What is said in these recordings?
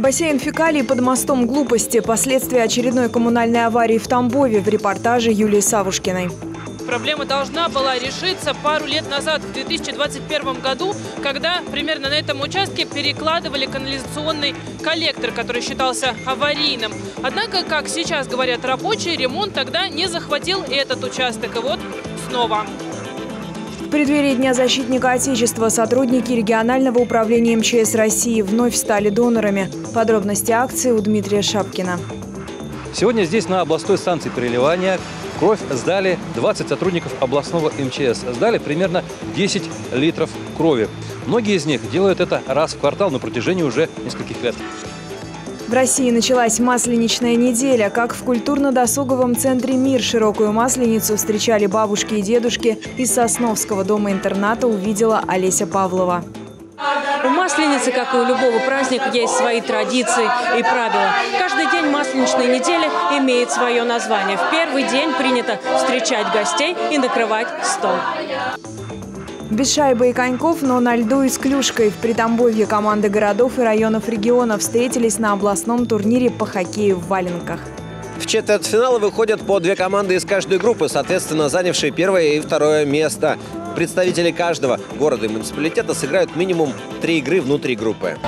Бассейн фекалий под мостом глупости. Последствия очередной коммунальной аварии в Тамбове. В репортаже Юлии Савушкиной. Проблема должна была решиться пару лет назад, в 2021 году, когда примерно на этом участке перекладывали канализационный коллектор, который считался аварийным. Однако, как сейчас говорят рабочие, ремонт тогда не захватил этот участок. И вот снова. В преддверии Дня защитника Отечества сотрудники регионального управления МЧС России вновь стали донорами. Подробности акции у Дмитрия Шапкина. Сегодня здесь, на областной станции переливания, кровь сдали 20 сотрудников областного МЧС. Сдали примерно 10 литров крови. Многие из них делают это раз в квартал на протяжении уже нескольких лет. В России началась Масленичная неделя. Как в культурно-досуговом центре «Мир» широкую Масленицу встречали бабушки и дедушки из Сосновского дома-интерната, увидела Олеся Павлова. У Масленицы, как и у любого праздника, есть свои традиции и правила. Каждый день Масленичной недели имеет свое название. В первый день принято встречать гостей и накрывать стол. Без шайбы и коньков, но на льду и с клюшкой. В Притамбовье команды городов и районов региона встретились на областном турнире по хоккею в валенках. В четвертьфинал выходят по 2 команды из каждой группы, соответственно, занявшие первое и второе место. Представители каждого города и муниципалитета сыграют минимум 3 игры внутри группы.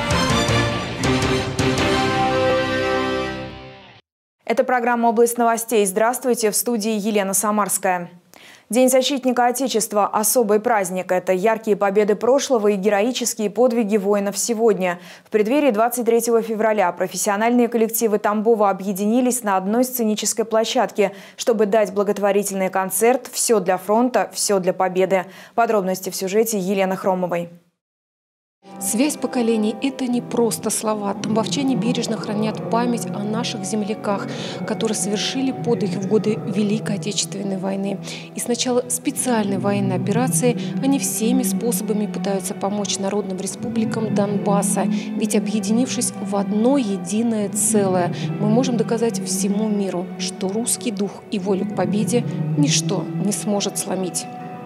Это программа «Область новостей». Здравствуйте, в студии Елена Самарская. День защитника Отечества – особый праздник. Это яркие победы прошлого и героические подвиги воинов сегодня. В преддверии 23 февраля профессиональные коллективы Тамбова объединились на одной сценической площадке, чтобы дать благотворительный концерт «Все для фронта, все для победы». Подробности в сюжете Елены Хромовой. Связь поколений – это не просто слова. Тамбовчане бережно хранят память о наших земляках, которые совершили подвиг в годы Великой Отечественной войны. И с начала специальной военной операции они всеми способами пытаются помочь народным республикам Донбасса. Ведь, объединившись в одно единое целое, мы можем доказать всему миру, что русский дух и волю к победе ничто не сможет сломить.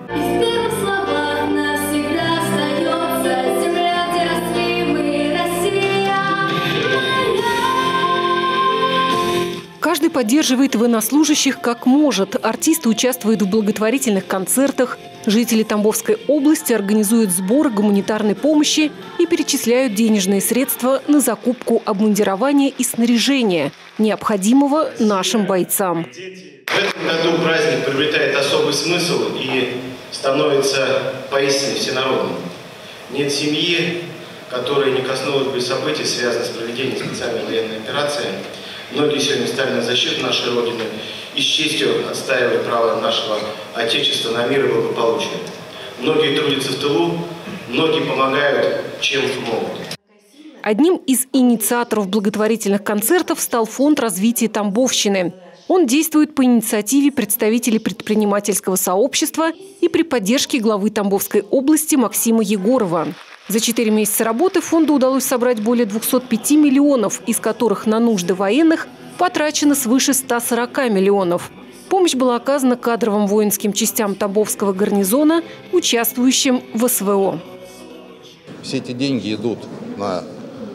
Каждый поддерживает военнослужащих как может. Артисты участвуют в благотворительных концертах. Жители Тамбовской области организуют сборы гуманитарной помощи и перечисляют денежные средства на закупку обмундирования и снаряжения, необходимого нашим бойцам. В этом году праздник приобретает особый смысл и становится поистине всенародным. Нет семьи, которая не коснулась бы событий, связанных с проведением специальной военной операции. Многие сегодня стали на защиту нашей Родины и с честью отстаивают право нашего Отечества на мир и благополучие. Многие трудятся в тылу, многие помогают, чем смогут. Одним из инициаторов благотворительных концертов стал Фонд развития Тамбовщины. Он действует по инициативе представителей предпринимательского сообщества и при поддержке главы Тамбовской области Максима Егорова. За 4 месяца работы фонду удалось собрать более 205 миллионов, из которых на нужды военных потрачено свыше 140 миллионов. Помощь была оказана кадровым воинским частям Тамбовского гарнизона, участвующим в СВО. Все эти деньги идут на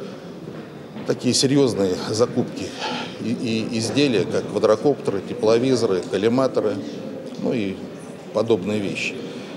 такие серьезные закупки и изделия, как квадрокоптеры, тепловизоры, коллиматоры, ну и подобные вещи.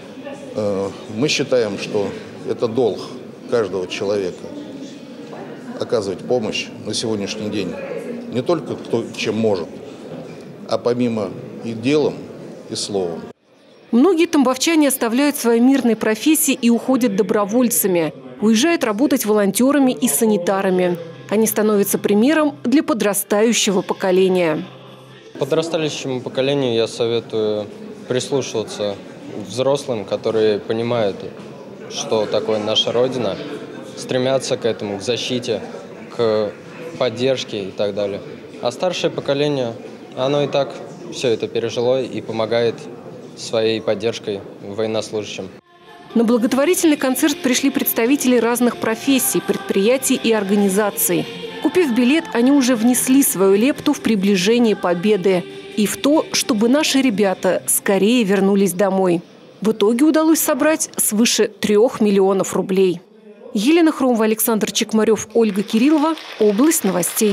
Мы считаем, что это долг каждого человека оказывать помощь на сегодняшний день не только кто чем может, а помимо и делом, и словом. Многие тамбовчане оставляют свои мирные профессии и уходят добровольцами. Уезжают работать волонтерами и санитарами. Они становятся примером для подрастающего поколения. Подрастающему поколению я советую прислушиваться к взрослым, которые понимают, что такое наша Родина, стремятся к этому, к защите, к поддержке и так далее. А старшее поколение, оно и так все это пережило и помогает своей поддержкой военнослужащим. На благотворительный концерт пришли представители разных профессий, предприятий и организаций. Купив билет, они уже внесли свою лепту в приближение победы и в то, чтобы наши ребята скорее вернулись домой. В итоге удалось собрать свыше 3 миллионов рублей. Елена Хромова, Александр Чекмарев, Ольга Кириллова. Область новостей.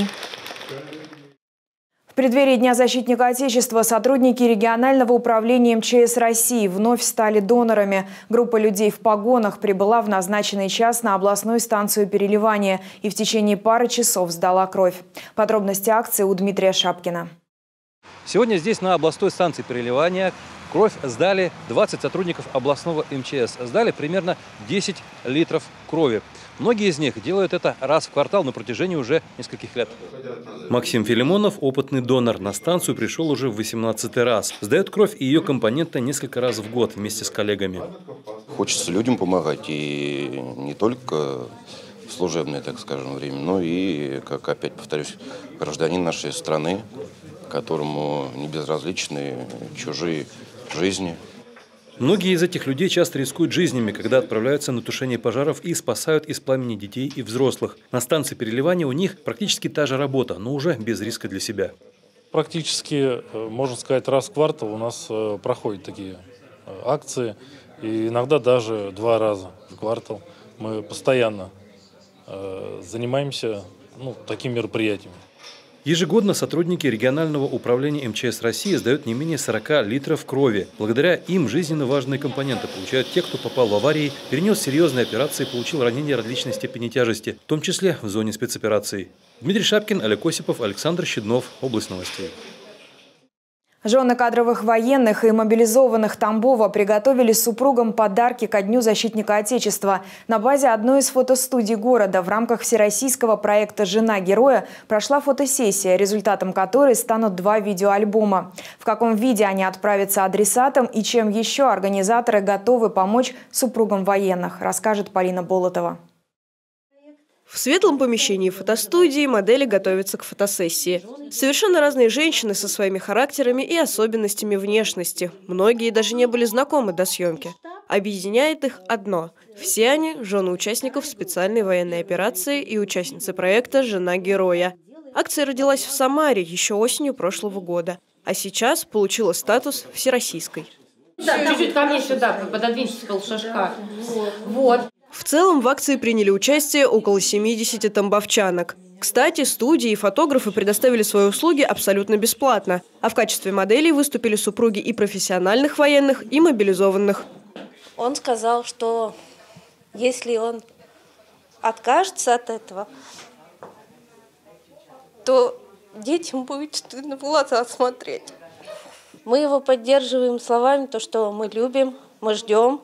В преддверии Дня защитника Отечества сотрудники регионального управления МЧС России вновь стали донорами. Группа людей в погонах прибыла в назначенный час на областную станцию переливания и в течение пары часов сдала кровь. Подробности акции у Дмитрия Шапкина. Сегодня здесь, на областной станции переливания, кровь сдали 20 сотрудников областного МЧС. Сдали примерно 10 литров крови. Многие из них делают это раз в квартал на протяжении уже нескольких лет. Максим Филимонов, опытный донор, на станцию пришел уже в 18-й раз. Сдает кровь и ее компоненты несколько раз в год вместе с коллегами. Хочется людям помогать, и не только в служебное, так скажем, время, но и, как опять повторюсь, гражданин нашей страны, которому не безразличны чужие жизни. Многие из этих людей часто рискуют жизнями, когда отправляются на тушение пожаров и спасают из пламени детей и взрослых. На станции переливания у них практически та же работа, но уже без риска для себя. Практически, можно сказать, раз в квартал у нас проходят такие акции. И иногда даже 2 раза в квартал мы постоянно занимаемся такими мероприятиями. Ежегодно сотрудники регионального управления МЧС России сдают не менее 40 литров крови. Благодаря им жизненно важные компоненты получают те, кто попал в аварии, перенес серьезные операции и получил ранения различной степени тяжести, в том числе в зоне спецопераций. Дмитрий Шапкин, Олег Осипов, Александр Щеднов. Область новостей. Жены кадровых военных и мобилизованных Тамбова приготовили супругам подарки ко Дню защитника Отечества. На базе одной из фотостудий города в рамках всероссийского проекта «Жена героя» прошла фотосессия, результатом которой станут 2 видеоальбома. В каком виде они отправятся адресатам и чем еще организаторы готовы помочь супругам военных, расскажет Полина Болотова. В светлом помещении фотостудии модели готовятся к фотосессии. Совершенно разные женщины со своими характерами и особенностями внешности. Многие даже не были знакомы до съемки. Объединяет их одно – все они – жены участников специальной военной операции и участницы проекта «Жена героя». Акция родилась в Самаре еще осенью прошлого года, а сейчас получила статус всероссийской. Чуть-чуть ко мне сюда, пододвиньтесь полшажка. Вот. В целом в акции приняли участие около 70 тамбовчанок. Кстати, студии и фотографы предоставили свои услуги абсолютно бесплатно. А в качестве моделей выступили супруги и профессиональных военных, и мобилизованных. Он сказал, что если он откажется от этого, то детям будет стыдно в глаза смотреть. Мы его поддерживаем словами, то, что мы любим, мы ждем,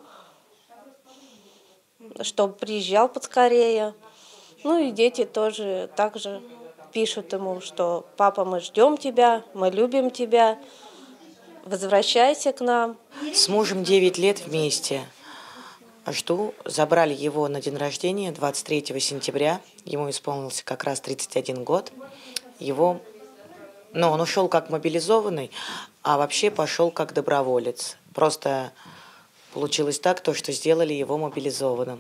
чтобы приезжал поскорее. Ну и дети тоже также пишут ему, что «папа, мы ждем тебя, мы любим тебя, возвращайся к нам». С мужем 9 лет вместе. Жду. Забрали его на день рождения 23 сентября. Ему исполнился как раз 31 год. Он ушел как мобилизованный, а вообще пошел как доброволец. Просто получилось так, что сделали его мобилизованным.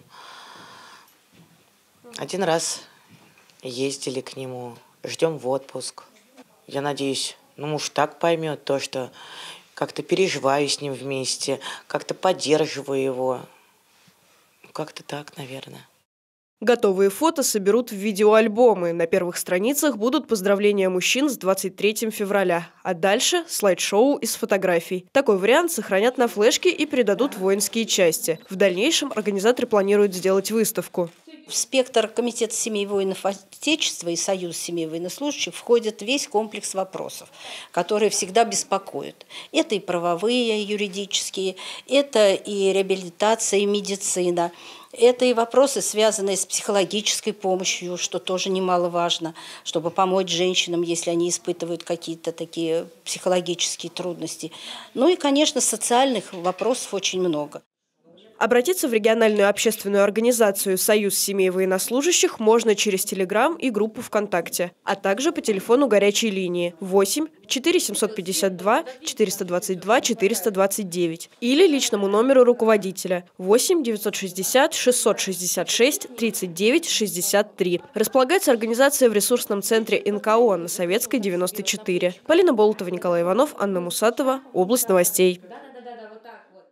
Один раз ездили к нему, ждем в отпуск. Я надеюсь, муж так поймет то, что как-то переживаю с ним вместе, как-то поддерживаю его. Как-то так, наверное. Готовые фото соберут в видеоальбомы. На первых страницах будут поздравления мужчин с 23 февраля. А дальше слайд-шоу из фотографий. Такой вариант сохранят на флешке и передадут в воинские части. В дальнейшем организаторы планируют сделать выставку. В спектр Комитета семей воинов Отечества и Союз семей военнослужащих входит весь комплекс вопросов, которые всегда беспокоят. Это и правовые, и юридические, это и реабилитация, и медицина. Это и вопросы, связанные с психологической помощью, что тоже немаловажно, чтобы помочь женщинам, если они испытывают какие-то такие психологические трудности. Ну и, конечно, социальных вопросов очень много. Обратиться в региональную общественную организацию «Союз семей военнослужащих» можно через Телеграм и группу ВКонтакте, а также по телефону горячей линии 8 4752 422 429 или личному номеру руководителя 8 960 666 39 63. Располагается организация в ресурсном центре НКО на Советской, 94. Полина Болотова, Николай Иванов, Анна Мусатова. Область новостей.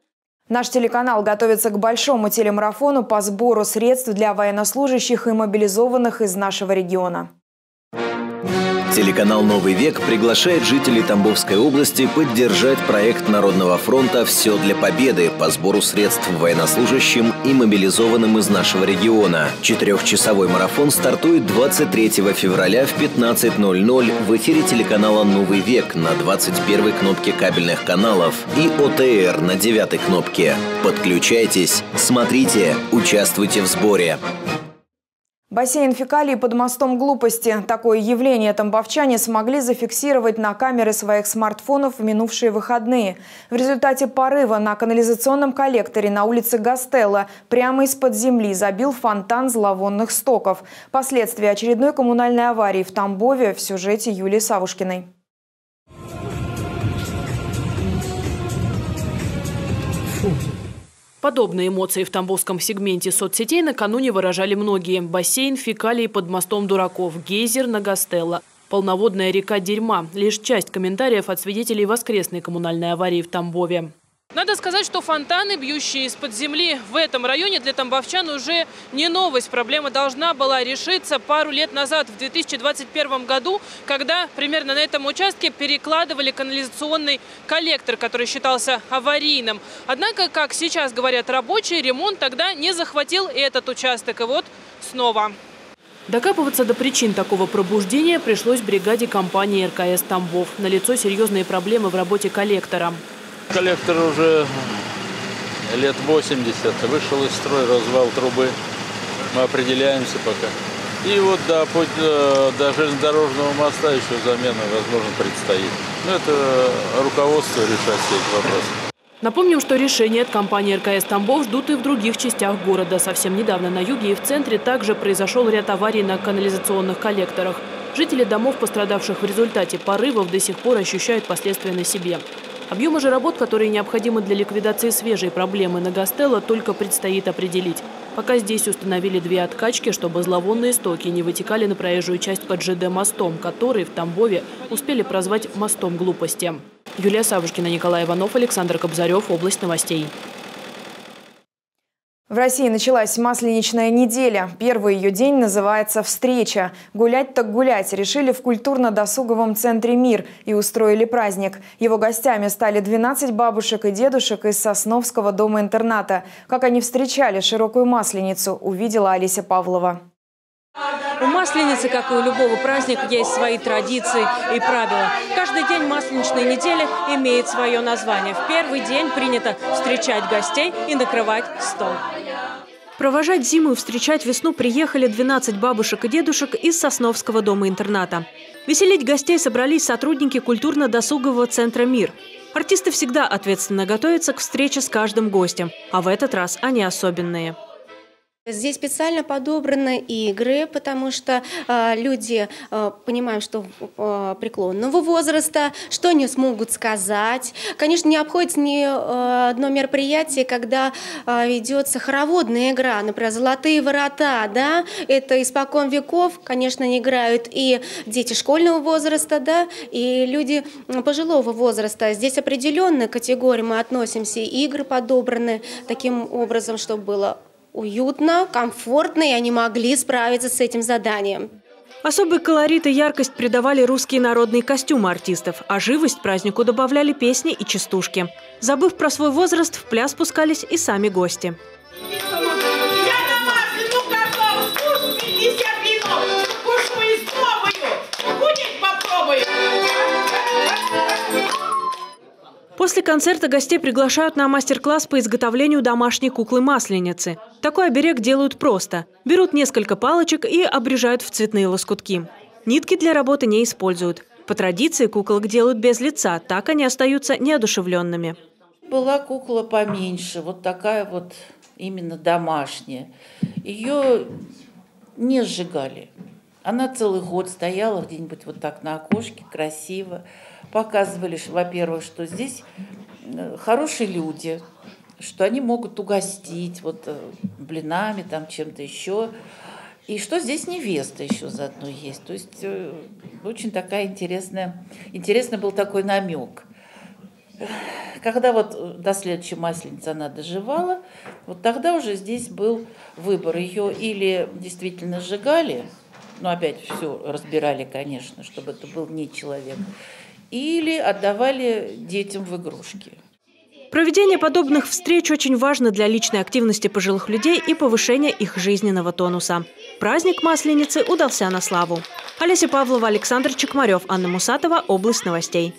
Наш телеканал готовится к большому телемарафону по сбору средств для военнослужащих и мобилизованных из нашего региона. Телеканал «Новый век» приглашает жителей Тамбовской области поддержать проект Народного фронта «Все для победы» по сбору средств военнослужащим и мобилизованным из нашего региона. 4-часовой марафон стартует 23 февраля в 15:00 в эфире телеканала «Новый век» на 21-й кнопке кабельных каналов и ОТР на 9-й кнопке. Подключайтесь, смотрите, участвуйте в сборе. Бассейн фекалий под мостом глупости. Такое явление тамбовчане смогли зафиксировать на камеры своих смартфонов в минувшие выходные. В результате порыва на канализационном коллекторе на улице Гастелло прямо из-под земли забил фонтан зловонных стоков. Последствия очередной коммунальной аварии в Тамбове в сюжете Юлии Савушкиной. Подобные эмоции в тамбовском сегменте соцсетей накануне выражали многие. Бассейн, фекалии под мостом дураков, гейзер на Гастелло, полноводная река дерьма – лишь часть комментариев от свидетелей воскресной коммунальной аварии в Тамбове. Надо сказать, что фонтаны, бьющие из-под земли в этом районе, для тамбовчан уже не новость. Проблема должна была решиться пару лет назад, в 2021 году, когда примерно на этом участке перекладывали канализационный коллектор, который считался аварийным. Однако, как сейчас говорят рабочие, ремонт тогда не захватил этот участок. И вот снова. Докапываться до причин такого пробуждения пришлось бригаде компании РКС «Тамбов». Налицо серьезные проблемы в работе коллектора. Коллектор уже лет 80, вышел из строя, развал трубы. Мы определяемся пока. И вот до железнодорожного моста еще замена, возможно, предстоит. Но это руководство решать все эти вопросы. Напомним, что решения от компании РКС «Тамбов» ждут и в других частях города. Совсем недавно на юге и в центре также произошел ряд аварий на канализационных коллекторах. Жители домов, пострадавших в результате порывов, до сих пор ощущают последствия на себе. Объемы же работ, которые необходимы для ликвидации свежей проблемы на Гастелло, только предстоит определить. Пока здесь установили 2 откачки, чтобы зловонные стоки не вытекали на проезжую часть под ЖД-мостом, который в Тамбове успели прозвать «мостом глупости». Юлия Савушкина, Николай Иванов, Александр Кобзарев. Область новостей. В России началась масленичная неделя. Первый ее день называется «Встреча». Гулять так гулять решили в культурно-досуговом центре «Мир» и устроили праздник. Его гостями стали 12 бабушек и дедушек из Сосновского дома-интерната. Как они встречали широкую масленицу, увидела Олеся Павлова. У Масленицы, как и у любого праздника, есть свои традиции и правила. Каждый день масленичной недели имеет свое название. В первый день принято встречать гостей и накрывать стол. Провожать зиму и встречать весну приехали 12 бабушек и дедушек из Сосновского дома-интерната. Веселить гостей собрались сотрудники культурно-досугового центра «Мир». Артисты всегда ответственно готовятся к встрече с каждым гостем, а в этот раз они особенные. Здесь специально подобраны игры, потому что люди понимают, что преклонного возраста, что не смогут сказать. Конечно, не обходится ни одно мероприятие, когда ведется хороводная игра, например, «Золотые ворота». Да? Это испокон веков, конечно, не играют и дети школьного возраста, да, и люди пожилого возраста. Здесь определенная категория мы относимся, и игры подобраны таким образом, чтобы было уютно, комфортно, и они могли справиться с этим заданием. Особый колорит и яркость придавали русские народные костюмы артистов, а живость празднику добавляли песни и частушки. Забыв про свой возраст, в пляс пускались и сами гости. После концерта гостей приглашают на мастер-класс по изготовлению домашней куклы-масленицы. Такой оберег делают просто. Берут несколько палочек и обрежают в цветные лоскутки. Нитки для работы не используют. По традиции куколок делают без лица, так они остаются неодушевленными. Была кукла поменьше, вот такая вот именно домашняя. Ее не сжигали. Она целый год стояла где-нибудь вот так на окошке, красиво. Показывали, во-первых, что здесь хорошие люди, что они могут угостить вот блинами, там чем-то еще. И что здесь невеста еще заодно есть. То есть очень такая интересный был такой намек. Когда вот до следующей Масленицы она доживала, вот тогда уже здесь был выбор. Ее или действительно сжигали, ну опять все разбирали, конечно, чтобы это был не человек, или отдавали детям в игрушки. Проведение подобных встреч очень важно для личной активности пожилых людей и повышения их жизненного тонуса. Праздник Масленицы удался на славу. Олеся Павлова, Александр Чекмарев, Анна Мусатова. Область новостей.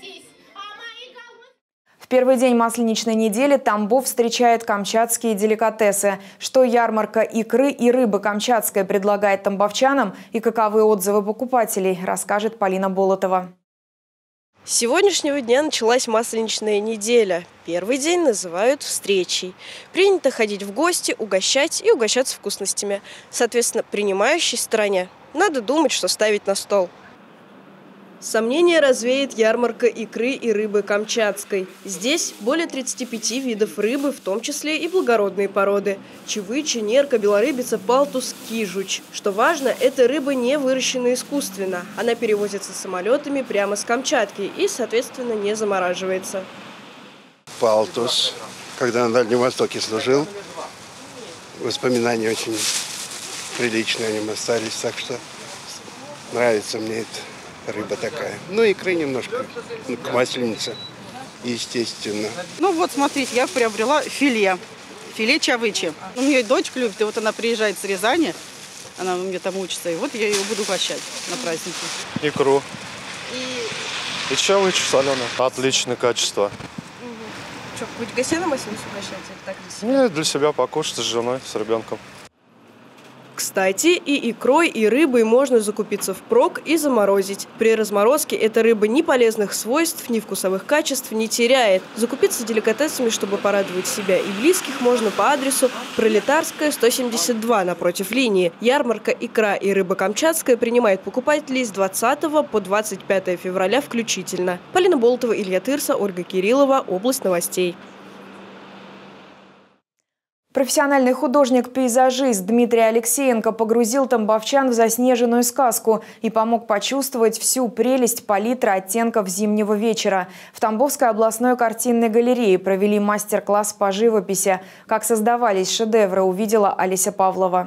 В первый день масленичной недели Тамбов встречает камчатские деликатесы. Что ярмарка икры и рыбы камчатской предлагает тамбовчанам и каковы отзывы покупателей, расскажет Полина Болотова. С сегодняшнего дня началась масленичная неделя. Первый день называют встречей. Принято ходить в гости, угощать и угощаться вкусностями. Соответственно, принимающей стороне надо думать, что ставить на стол. Сомнения развеет ярмарка икры и рыбы камчатской. Здесь более 35 видов рыбы, в том числе и благородные породы. Чевыча, нерка, белорыбица, палтус, кижуч. Что важно, эта рыба не выращена искусственно. Она перевозится самолетами прямо с Камчатки и, соответственно, не замораживается. Палтус. Когда на Дальнем Востоке служил, воспоминания очень приличные о нем остались, так что нравится мне это. Рыба такая. Ну, икры немножко к масленице, естественно. Ну вот, смотрите, я приобрела филе. Филе чавычи. У меня дочка любит, и вот она приезжает с Рязани, она у меня там учится, и вот я ее буду угощать на праздники. Икру. И чавычи соленые. Отличное качество. Что, будете гостей на масленицу угощать? Так Нет, для себя покушать с женой, с ребенком. Кстати, и икрой, и рыбой можно закупиться впрок и заморозить. При разморозке эта рыба ни полезных свойств, ни вкусовых качеств не теряет. Закупиться деликатесами, чтобы порадовать себя и близких, можно по адресу Пролетарская, 172 напротив линии. Ярмарка «Икра и рыба камчатская» принимает покупателей с 20 по 25 февраля включительно. Полина Болотова, Илья Тырса, Ольга Кириллова. Область новостей. Профессиональный художник-пейзажист Дмитрий Алексеенко погрузил тамбовчан в заснеженную сказку и помог почувствовать всю прелесть палитры оттенков зимнего вечера. В Тамбовской областной картинной галерее провели мастер-класс по живописи. Как создавались шедевры, увидела Олеся Павлова.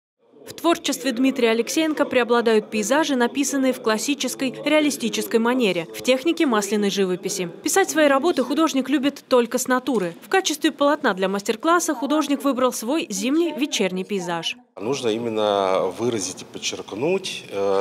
В творчестве Дмитрия Алексеенко преобладают пейзажи, написанные в классической реалистической манере, в технике масляной живописи. Писать свои работы художник любит только с натуры. В качестве полотна для мастер-класса художник выбрал свой зимний вечерний пейзаж. Нужно именно выразить и подчеркнуть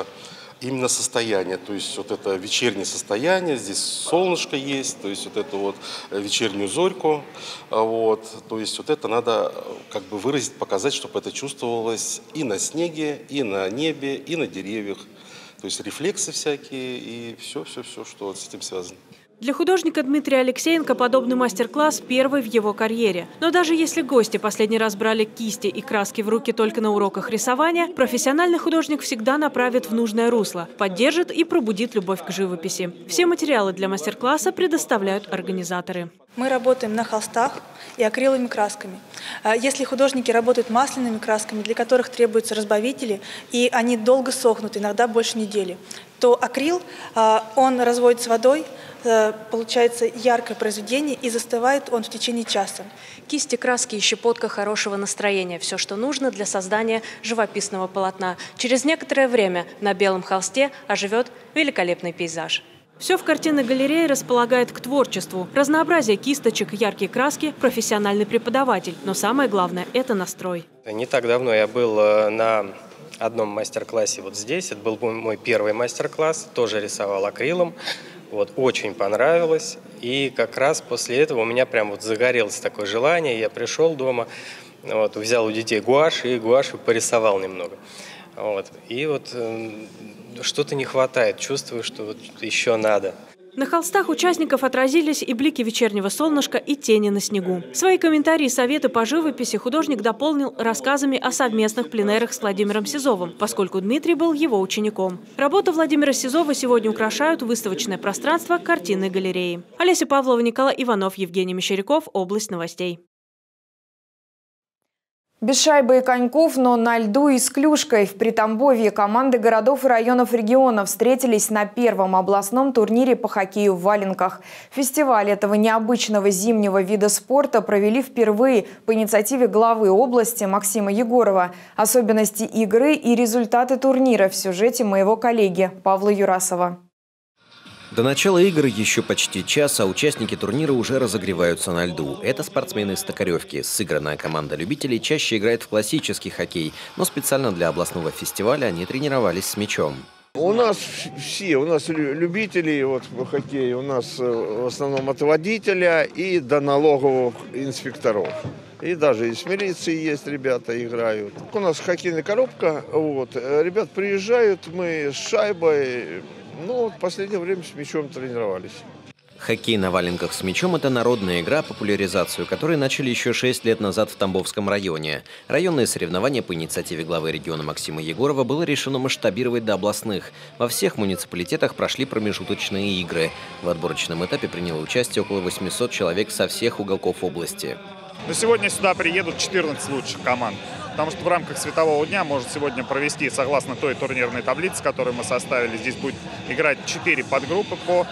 именно состояние, то есть вот это вечернее состояние, здесь солнышко есть, то есть вот эту вот вечернюю зорьку, вот, то есть вот это надо как бы выразить, показать, чтобы это чувствовалось и на снеге, и на небе, и на деревьях, то есть рефлексы всякие и все, что с этим связано. Для художника Дмитрия Алексеенко подобный мастер-класс первый в его карьере. Но даже если гости последний раз брали кисти и краски в руки только на уроках рисования, профессиональный художник всегда направит в нужное русло, поддержит и пробудит любовь к живописи. Все материалы для мастер-класса предоставляют организаторы. Мы работаем на холстах и акриловыми красками. Если художники работают масляными красками, для которых требуются разбавители, и они долго сохнут, иногда больше недели, то акрил, он разводится водой, получается яркое произведение, и застывает он в течение часа. Кисти, краски и щепотка хорошего настроения – все, что нужно для создания живописного полотна. Через некоторое время на белом холсте оживет великолепный пейзаж. Все в картинной галерее располагает к творчеству. Разнообразие кисточек, яркие краски, профессиональный преподаватель. Но самое главное – это настрой. Не так давно я был на одном мастер-классе вот здесь. Это был мой первый мастер-класс. Тоже рисовал акрилом. Вот, очень понравилось. И как раз после этого у меня прям вот загорелось такое желание. Я пришел дома, вот, взял у детей гуашь и гуашью порисовал немного. Вот. И вот что-то не хватает. Чувствую, что вот еще надо. На холстах участников отразились и блики вечернего солнышка, и тени на снегу. Свои комментарии и советы по живописи художник дополнил рассказами о совместных пленэрах с Владимиром Сизовым, поскольку Дмитрий был его учеником. Работы Владимира Сизова сегодня украшают выставочное пространство картинной галереи. Олеся Павлова, Николай Иванов, Евгений Мещеряков. Область новостей. Без шайбы и коньков, но на льду и с клюшкой. В Притамбовье команды городов и районов региона встретились на первом областном турнире по хоккею в валенках. Фестиваль этого необычного зимнего вида спорта провели впервые по инициативе главы области Максима Егорова. Особенности игры и результаты турнира в сюжете моего коллеги Павла Юрасова. До начала игр еще почти час, а участники турнира уже разогреваются на льду. Это спортсмены из Токаревки. Сыгранная команда любителей чаще играет в классический хоккей, но специально для областного фестиваля они тренировались с мячом. У нас все, у нас любители по хоккею, у нас в основном от водителя и до налоговых инспекторов. И даже из милиции есть ребята, играют. У нас хоккейная коробка, ребят приезжают, мы с шайбой. В последнее время с мячом тренировались. Хоккей на валенках с мячом – это народная игра, популяризацию которой начали еще 6 лет назад в Тамбовском районе. Районные соревнования по инициативе главы региона Максима Егорова было решено масштабировать до областных. Во всех муниципалитетах прошли промежуточные игры. В отборочном этапе приняло участие около 800 человек со всех уголков области. Но сегодня сюда приедут 14 лучших команд. Потому что в рамках светового дня может сегодня провести, согласно той турнирной таблице, которую мы составили, здесь будет играть 4 подгруппы по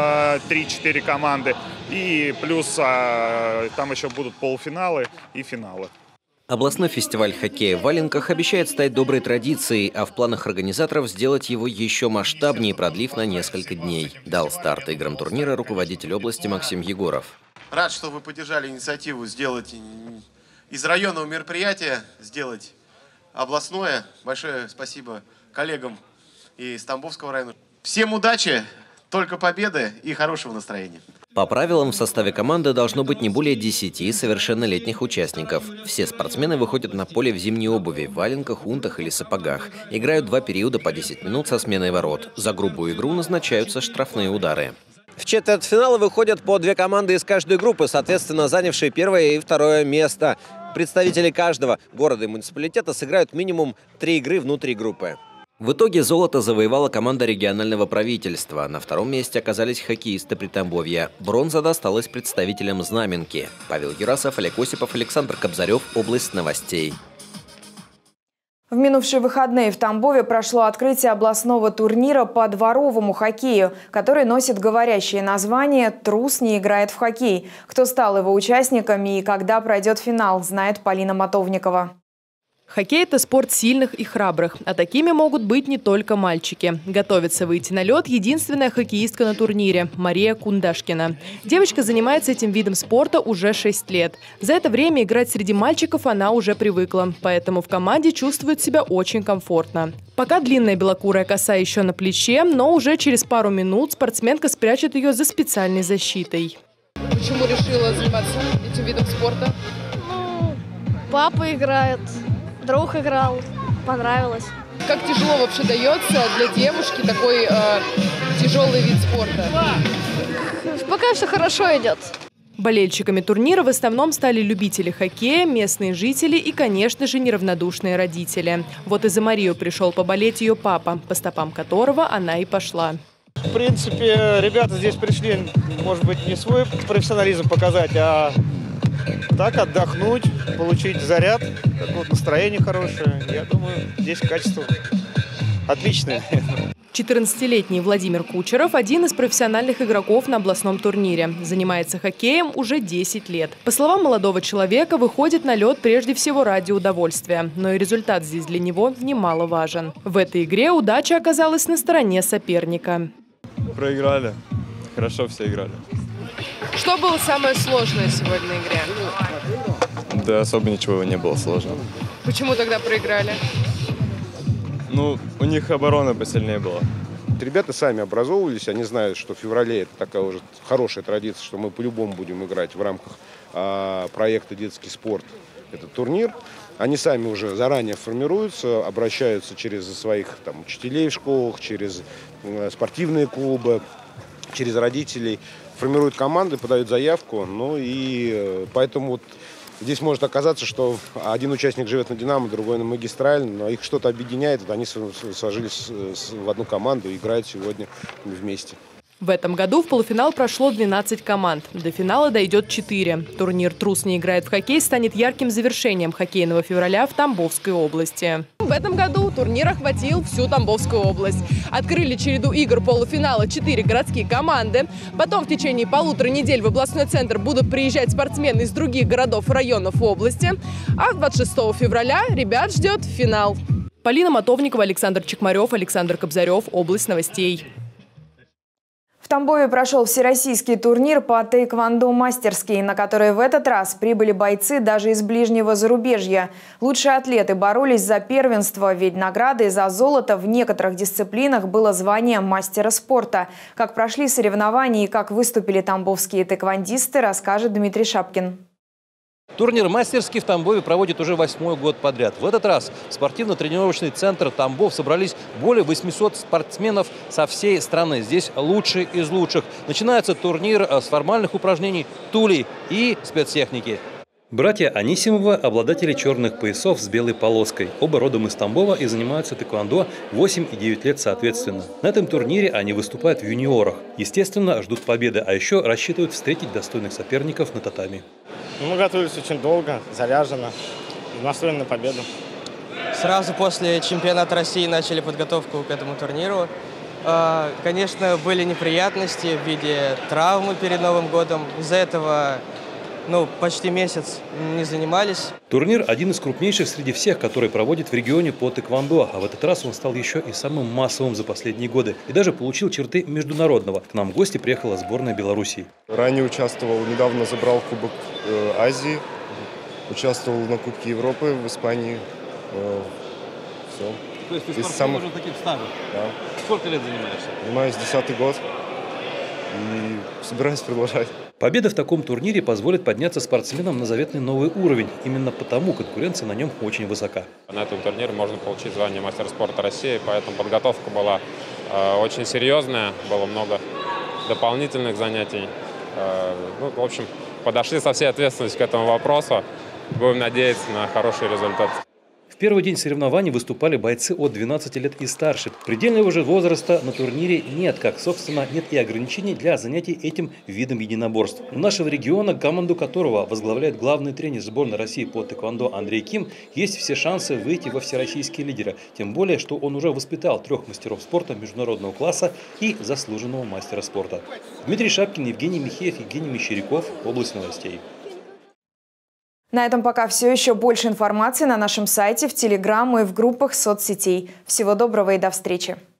3-4 команды. И плюс там еще будут полуфиналы и финалы. Областной фестиваль хоккея в валенках обещает стать доброй традицией, а в планах организаторов сделать его еще масштабнее, продлив на несколько дней. Дал старт играм турнира руководитель области Максим Егоров. Рад, что вы поддержали инициативу сделать из районного мероприятия сделать областное. Большое спасибо коллегам из Тамбовского района. Всем удачи, только победы и хорошего настроения. По правилам в составе команды должно быть не более 10 совершеннолетних участников. Все спортсмены выходят на поле в зимней обуви, в валенках, унтах или сапогах. Играют 2 периода по 10 минут со сменой ворот. За грубую игру назначаются штрафные удары. В четвертьфиналы выходят по 2 команды из каждой группы, соответственно, занявшие 1-е и 2-е место. Представители каждого города и муниципалитета сыграют минимум 3 игры внутри группы. В итоге золото завоевала команда регионального правительства. На 2-м месте оказались хоккеисты Притамбовья. Бронза досталась представителям Знаменки. Павел Юрасов, Олег Осипов, Александр Кобзарев. Область новостей. В минувшие выходные в Тамбове прошло открытие областного турнира по дворовому хоккею, который носит говорящее название «Трус не играет в хоккей». Кто стал его участниками и когда пройдет финал, знает Полина Мотовникова. Хоккей – это спорт сильных и храбрых, а такими могут быть не только мальчики. Готовится выйти на лед единственная хоккеистка на турнире – Мария Кундашкина. Девочка занимается этим видом спорта уже 6 лет. За это время играть среди мальчиков она уже привыкла, поэтому в команде чувствует себя очень комфортно. Пока длинная белокурая коса еще на плече, но уже через пару минут спортсменка спрячет ее за специальной защитой. Почему решила заниматься этим видом спорта? Папа играет. Друг играл, понравилось. Как тяжело вообще дается для девушки такой тяжелый вид спорта? Пока все хорошо идет. Болельщиками турнира в основном стали любители хоккея, местные жители и, конечно же, неравнодушные родители. Вот и за Марию пришел поболеть ее папа, по стопам которого она и пошла. В принципе, ребята здесь пришли, может быть, не свой профессионализм показать, а так отдохнуть, получить заряд, настроение хорошее. Я думаю, здесь качество отличное. 14-летний Владимир Кучеров – один из профессиональных игроков на областном турнире. Занимается хоккеем уже 10 лет. По словам молодого человека, выходит на лед прежде всего ради удовольствия. Но и результат здесь для него немаловажен. В этой игре удача оказалась на стороне соперника. Проиграли. Хорошо все играли. Что было самое сложное сегодня на игре? Да особо ничего не было сложного. Почему тогда проиграли? У них оборона посильнее была. Ребята сами образовывались, они знают, что в феврале это такая уже хорошая традиция, что мы по-любому будем играть в рамках проекта «Детский спорт». Это турнир. Они сами уже заранее формируются, обращаются через своих учителей в школах, через спортивные клубы, через родителей. Формируют команды, подают заявку, и поэтому здесь может оказаться, что один участник живет на «Динамо», другой на «Магистраль», но их что-то объединяет, они сложились в одну команду и играют сегодня вместе. В этом году в полуфинал прошло 12 команд. До финала дойдет 4. Турнир «Трус не играет в хоккей» станет ярким завершением хоккейного февраля в Тамбовской области. В этом году турнир охватил всю Тамбовскую область. Открыли череду игр полуфинала 4 городские команды. Потом в течение 1,5 недели в областной центр будут приезжать спортсмены из других городов и районов области. А 26 февраля ребят ждет финал. Полина Мотовникова, Александр Чекмарев, Александр Кобзарев. Область новостей. В Тамбове прошел всероссийский турнир по тэквондо мастерский, на который в этот раз прибыли бойцы даже из ближнего зарубежья. Лучшие атлеты боролись за первенство, ведь наградой за золото в некоторых дисциплинах было звание мастера спорта. Как прошли соревнования и как выступили тамбовские тэквондисты, расскажет Дмитрий Шапкин. Турнир мастерский в Тамбове проводит уже 8-й год подряд. В этот раз в спортивно-тренировочный центр «Тамбов» собрались более 800 спортсменов со всей страны. Здесь лучшие из лучших. Начинается турнир с формальных упражнений, тулей и спецтехники. Братья Анисимовы – обладатели черных поясов с белой полоской. Оба родом из Тамбова и занимаются тэквондо 8 и 9 лет соответственно. На этом турнире они выступают в юниорах. Естественно, ждут победы, а еще рассчитывают встретить достойных соперников на татами. Мы готовились очень долго, заряженно, настроены на победу. Сразу после чемпионата России начали подготовку к этому турниру. Конечно, были неприятности в виде травмы перед Новым годом. Из-за этого почти месяц не занимались. Турнир – один из крупнейших среди всех, который проводит в регионе по тэквондо. А в этот раз он стал еще и самым массовым за последние годы. И даже получил черты международного. К нам в гости приехала сборная Белоруссии. Ранее участвовал, недавно забрал Кубок Азии. Участвовал на Кубке Европы в Испании. Все. То есть ты спортсмен уже таким стажем? Да. Сколько лет занимаешься? Занимаюсь 10-й год. И собираюсь продолжать. Победа в таком турнире позволит подняться спортсменам на заветный новый уровень. Именно потому конкуренция на нем очень высока. На этом турнире можно получить звание мастера спорта России, поэтому подготовка была очень серьезная, было много дополнительных занятий. В общем, подошли со всей ответственностью к этому вопросу. Будем надеяться на хороший результат. В первый день соревнований выступали бойцы от 12 лет и старше. Предельного же возраста на турнире нет, как, собственно, нет и ограничений для занятий этим видом единоборств. У нашего региона, команду которого возглавляет главный тренер сборной России по тэквондо Андрей Ким, есть все шансы выйти во всероссийские лидеры. Тем более, что он уже воспитал 3 мастеров спорта международного класса и заслуженного мастера спорта. Дмитрий Шапкин, Евгений Михеев, Евгений Мещеряков. Область новостей. На этом пока все. Еще больше информации на нашем сайте, в Телеграм и в группах соцсетей. Всего доброго и до встречи.